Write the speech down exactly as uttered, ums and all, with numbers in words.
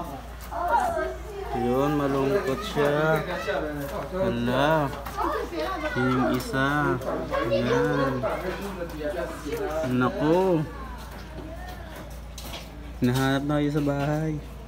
Yun, malungkot siya. Hala. Yung isa. Ayan. Naku. Nahanap na kayo sa bahay.